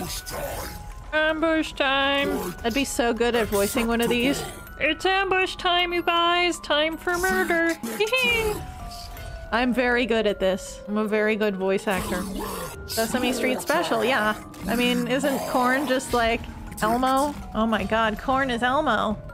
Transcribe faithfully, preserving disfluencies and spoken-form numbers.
Ambush time. I'd be so good at voicing one of these. It's ambush time, you guys. Time for murder. I'm very good at this. I'm a very good voice actor. Sesame Street Special, yeah. I mean, isn't Khorne just like Elmo? Oh my god, Khorne is Elmo.